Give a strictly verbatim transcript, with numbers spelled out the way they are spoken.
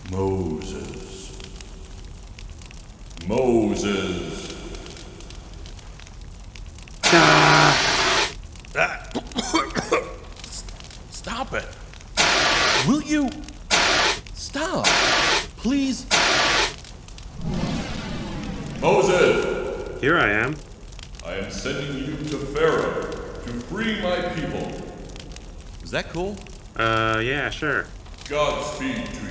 Moses. Moses. Ah. Ah. Stop it. Will you stop? Please. Moses! Here I am. I am sending you to Pharaoh to free my people. Is that cool? Uh, yeah, sure. Godspeed to